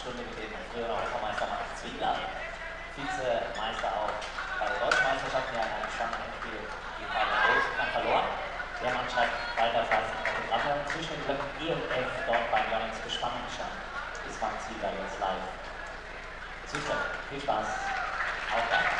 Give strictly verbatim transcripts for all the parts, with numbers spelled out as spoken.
Stunde gegeben. Früher Europameister Max Zwiegler, Vizemeister auch bei der Deutschen Meisterschaft, der in einem spannenden Spiel die Frage Rosenkamp verloren. Der Mannschaft weiter fast Autogramme zwischen den Blöcken E und F dort beim Youngins gespannt stand. Ist Max Zwiegler jetzt live zuständig. Viel Spaß, auf weiter.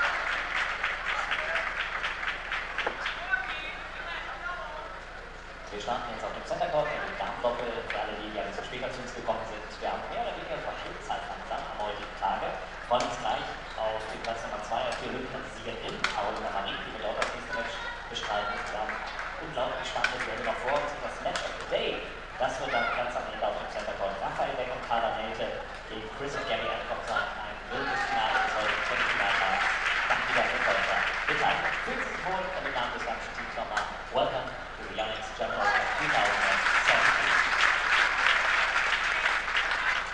Wir starten jetzt auf dem Center Court mit dem Damendoppel. Für alle, die, die ein bisschen später zu uns gekommen sind, wir haben mehr oder weniger Verschuldzeit langsam am heutigen Tage. Wir freuen uns gleich auf die Platz Nummer zwei, auf die Olympiasiegerin Carolina Marin, die wir dort das nächste Match bestreiten. Wir haben unglaublich spannende Duelle noch vor uns. Das Match of the Day, das wird dann ganz am Ende auf dem Center Court. Raphael Beck und Carla Nelte gegen Chris und Gary Hancock sein. Ein wildes Finale des heutigen Semifinaltags. Danke wieder für heute. Bitte einfach fühlen Sie sich wohl und im Namen des ganzen Teams nochmal welcome to the Youngins General twenty seventeen.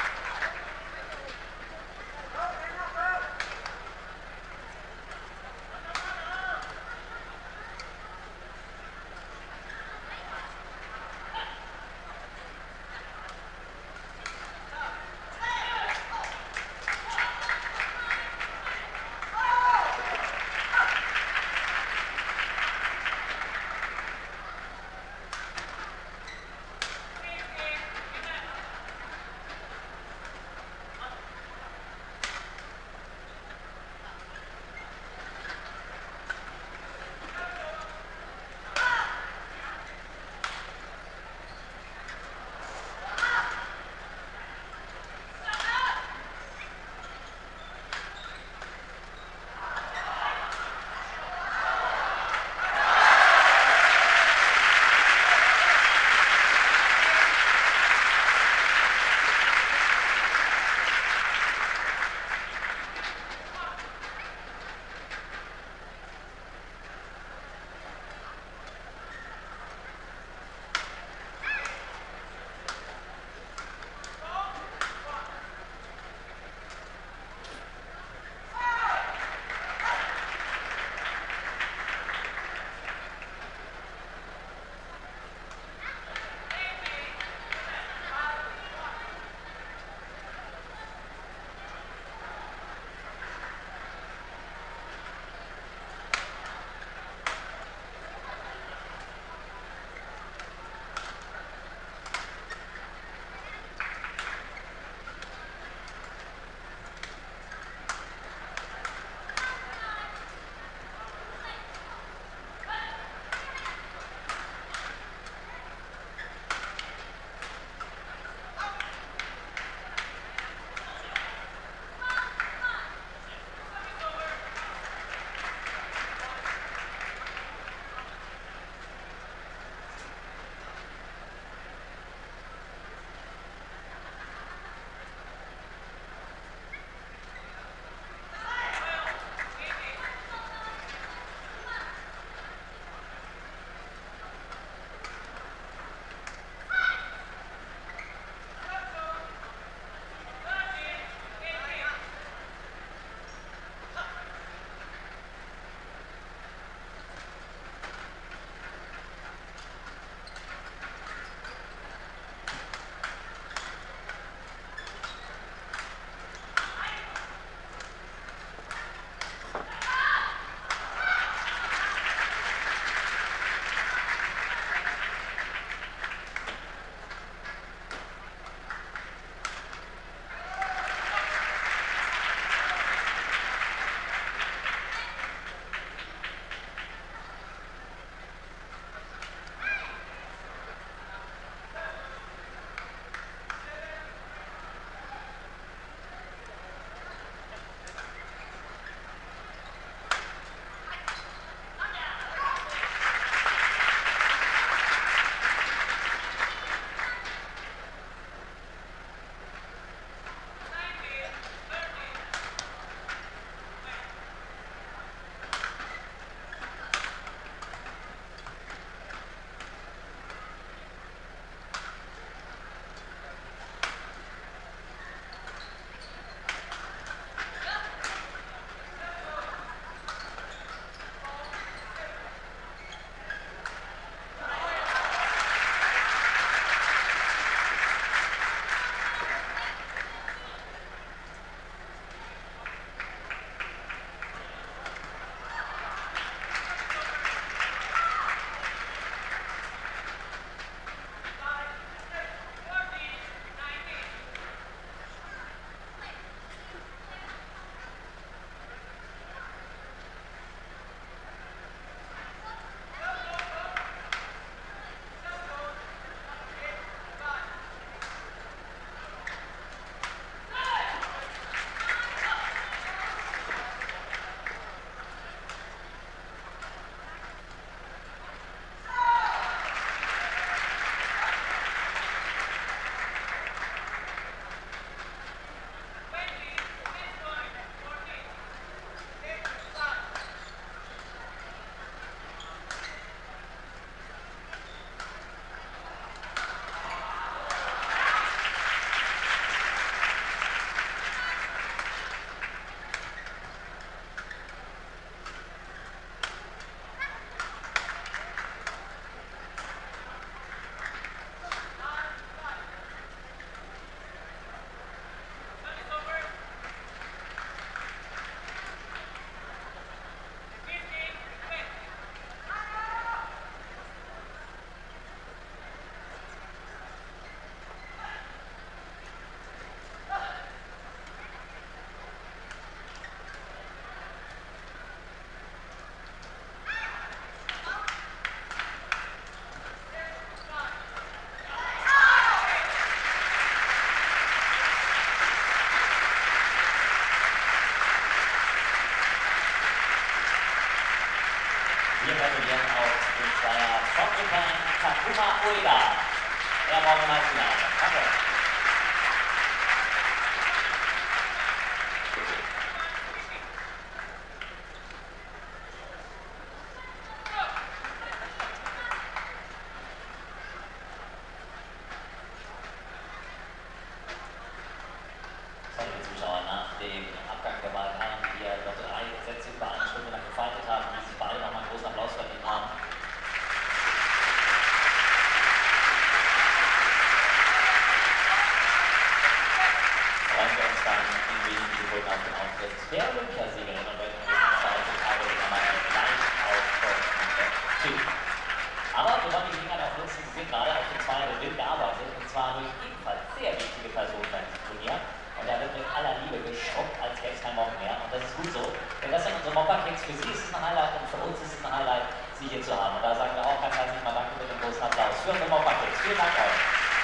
Japan, Takuma Ueda. Er morgen im Halbfinale. Danke. Die Zuschauer nach dem Abgang der beiden Herren, die ja noch drei Sätze über eine Stunde lang gefeitet haben, die sich beide nochmal einen großen Applaus verdient haben. Freuen wir uns dann in wenigen Sekunden auf den Auftritt der Olympiasiegerin und werden wir uns zwei Tage gleich auf Team. Aber wir wollen die Gelegenheit auch nutzen, sie sind gerade auf den zwei Gewinn gearbeitet, und zwar durch ebenfalls sehr wichtige Personen bei diesem Turnier. Und da wird mit aller Liebe geschrubbt, als gäbe es kein Morgen mehr. Und das ist gut so, denn das sind unsere Mopperkicks. Für Sie ist es ein Highlight und für uns ist es ein Highlight, Sie hier zu haben. Und da sagen wir auch ganz herzlich mal Danke mit dem großen Applaus für unsere Mopperkicks. Vielen Dank euch.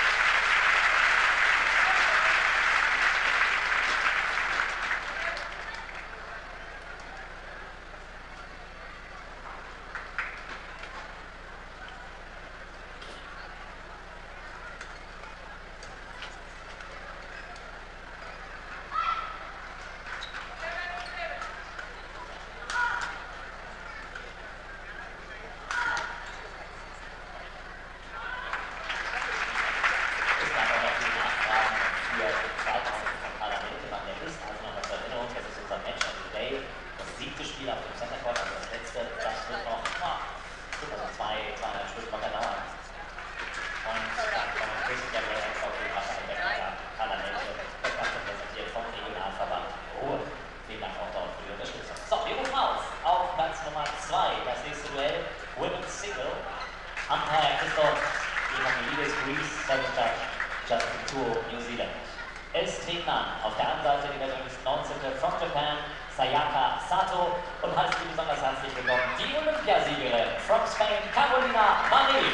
Umpire Christoph Evangelides Greece, Service Judge Justin Tour, New Zealand. Es treten an auf der anderen Seite die Weltrangliste neunzehnte from Japan, Sayaka Sato, und heißt die besonders herzlich willkommen die Olympiasiegerin from Spain, Carolina Marin.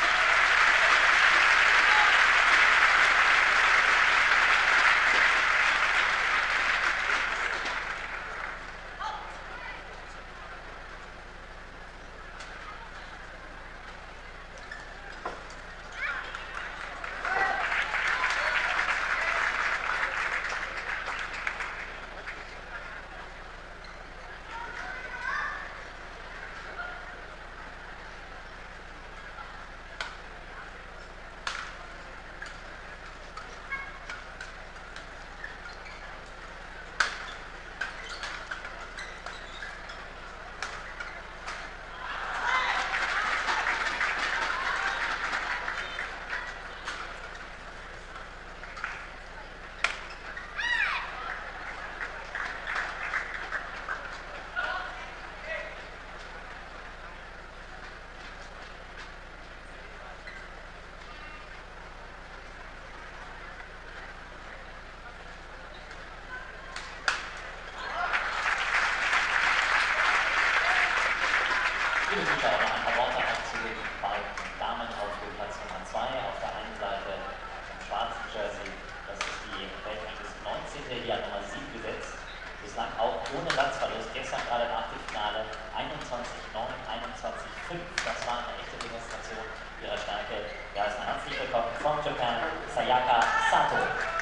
Liebe Zuschauer, noch ein paar Worte auch zu den beiden Damen auf dem Platz Nummer zwei. Auf der einen Seite im schwarzen Jersey, das ist die Weltrangliste neunzehnte, die hat Nummer sieben gesetzt. Bislang auch ohne Satzverlust. Gestern gerade nach dem Finale einundzwanzig neun, einundzwanzig fünf. Das war eine echte Demonstration ihrer Stärke. Ja, also herzlich willkommen from Japan, Sayaka Sato.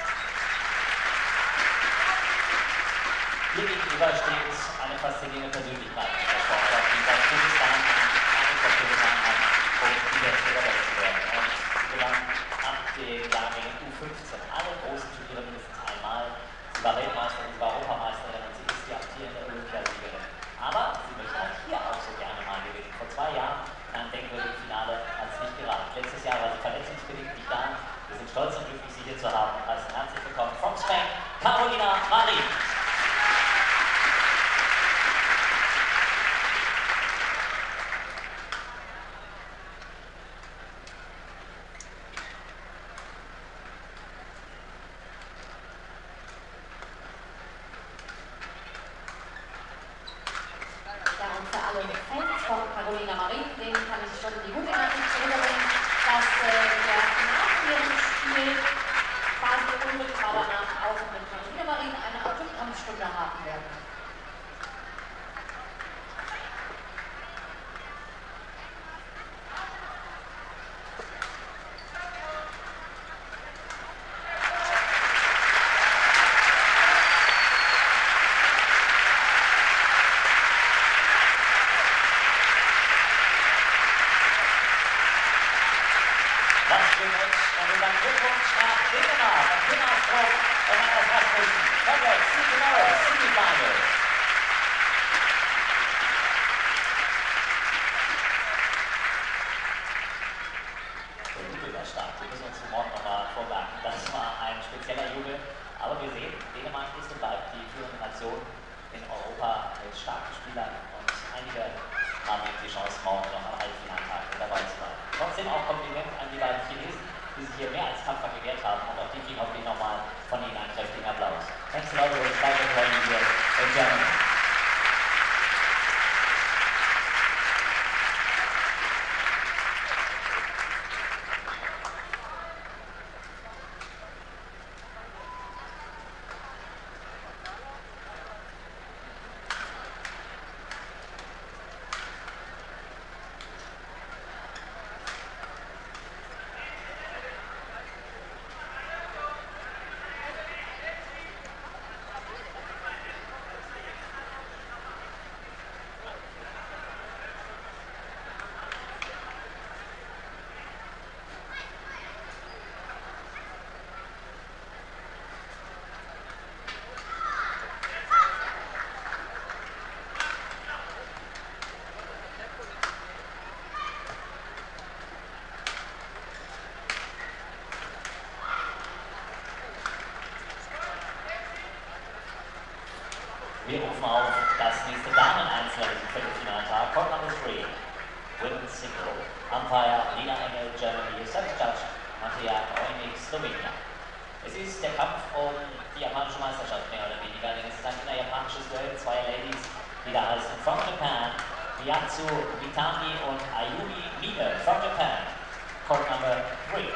Hier gegenüber steht eine faszinierende Persönlichkeit in der Sportart, die seit Kurdistan eine Verfügung hat, um wieder zu der Welt zu werden. Und sie gewann ab den Jahrgängen U fünfzehn alle großen Turniere mindestens einmal. Sie war Weltmeisterin, sie war Europameisterin und sie ist die amtierende Olympiasiegerin. Aber sie möchte halt hier auch so gerne mal gewinnen. Vor zwei Jahren in einem denkwürdigen Finale hat es nicht gereicht. Letztes Jahr war sie verletzungsbedingt nicht da. Wir sind stolz und glücklich, sie hier zu haben. Also herzlich willkommen from Spain, Carolina Marin. Aber wir sehen, Dänemark ist und bleibt die führende Nation in Europa mit starken Spielern und einige haben eben die Chance, morgen noch am Halbfinaltag dabei zu sein. Trotzdem auch Kompliment an die beiden Chinesen, die sich hier mehr als tapfer gewehrt haben und auch die kriegen hoffentlich nochmal von Ihnen einen kräftigen Applaus. Thanks a lot for the pleasure for you here in Germany. Wir rufen auf das nächste Damen-Einzel im Viertelfinaltag. Court number three, Women's Single. Umpire Lina Engel, Germany. Service Judge Matija Neunig, Slowenien. Es ist der Kampf um die japanische Meisterschaft, mehr oder weniger, denn es ist ein innerjapanisches Duell zweier Ladies, die da heißen from Japan, Miyatsu Mitani und Ayumi Mine from Japan. Court number three.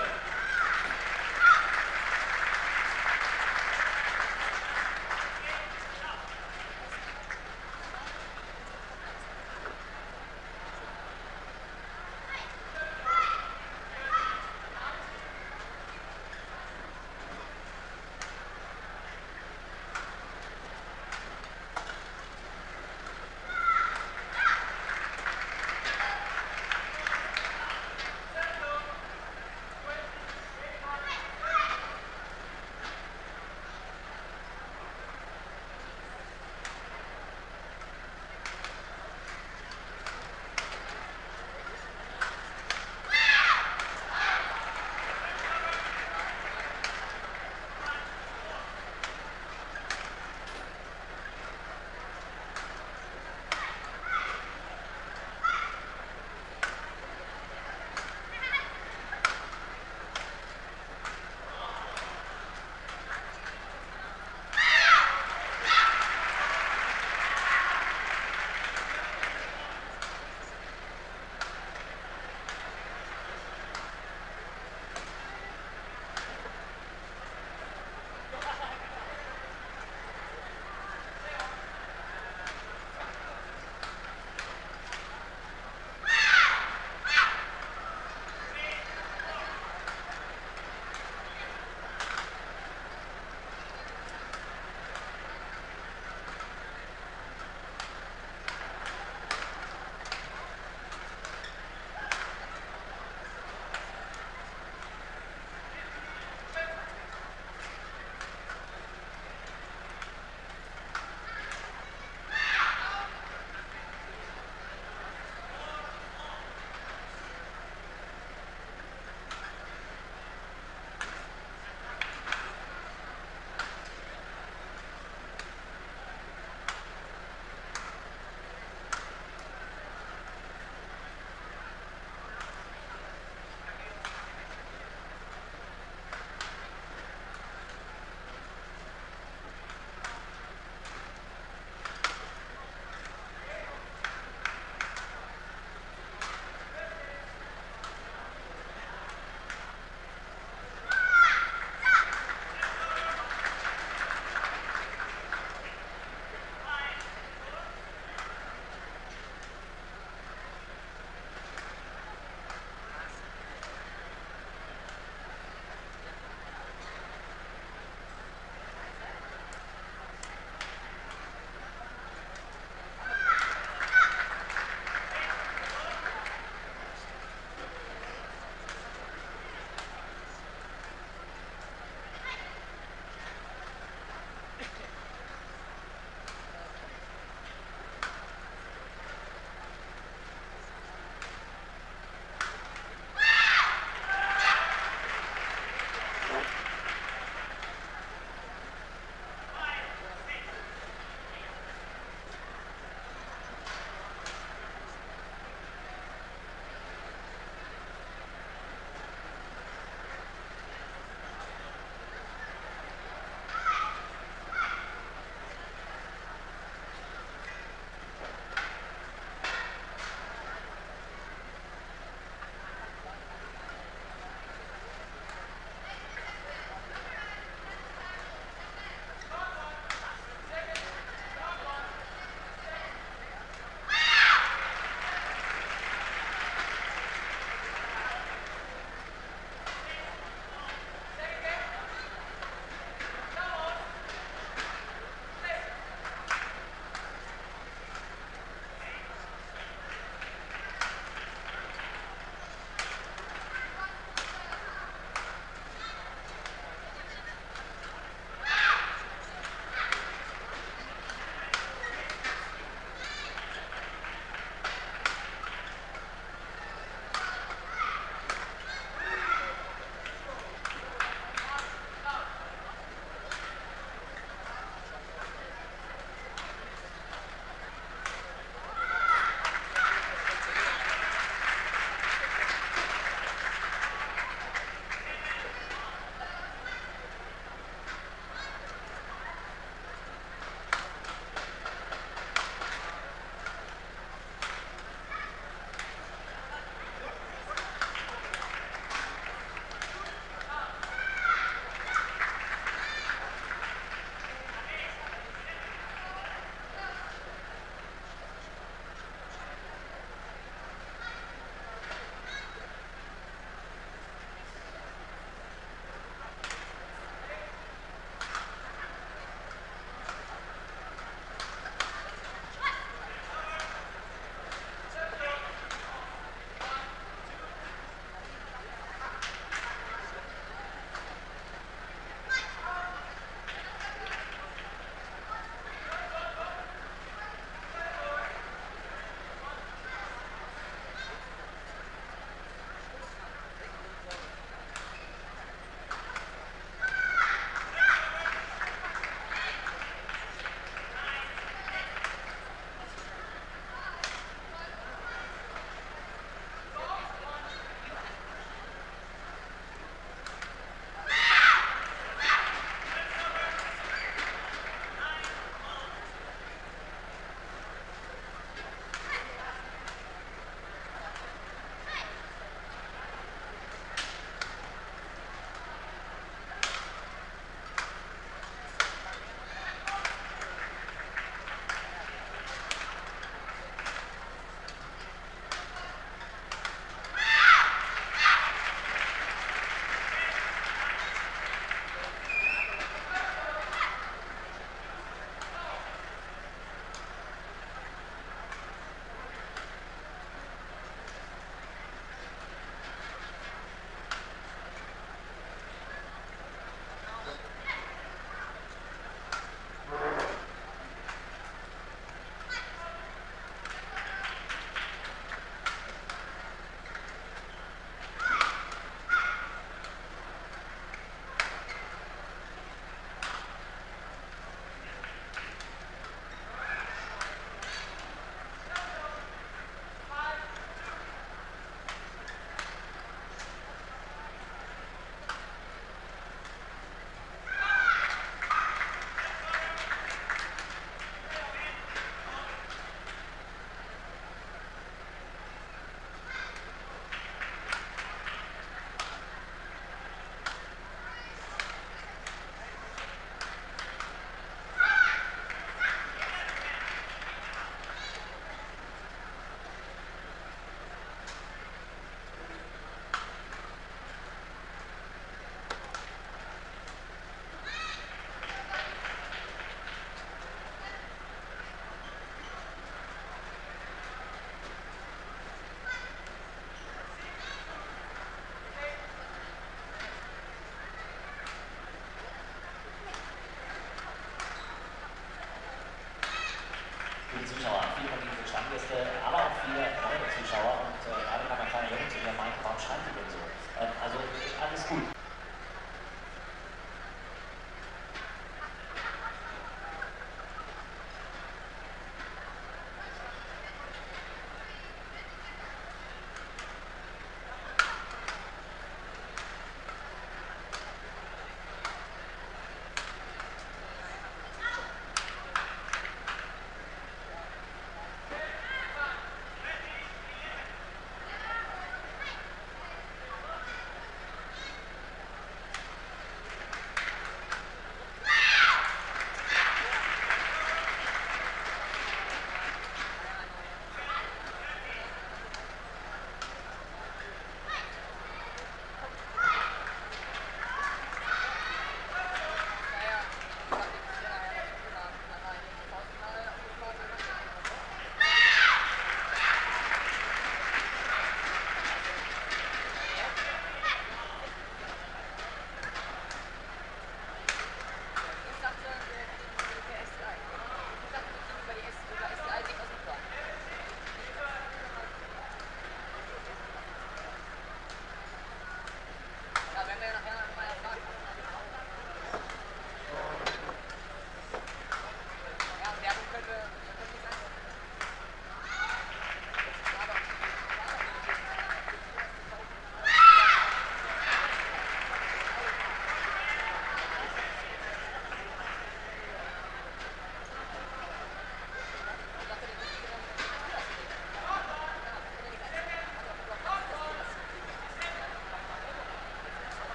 Zuschauer, viele von ihnen sind Stammgäste, aber auch viele neue Zuschauer und äh, gerade kam ein kleiner Junge zu mir und meinte, warum schreit ihr denn so? Ähm, also alles gut.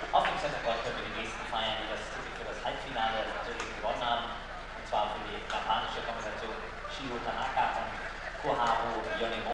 auf dem Center Court für die nächsten feiern, die das Ticket für das Halbfinale natürlich gewonnen haben.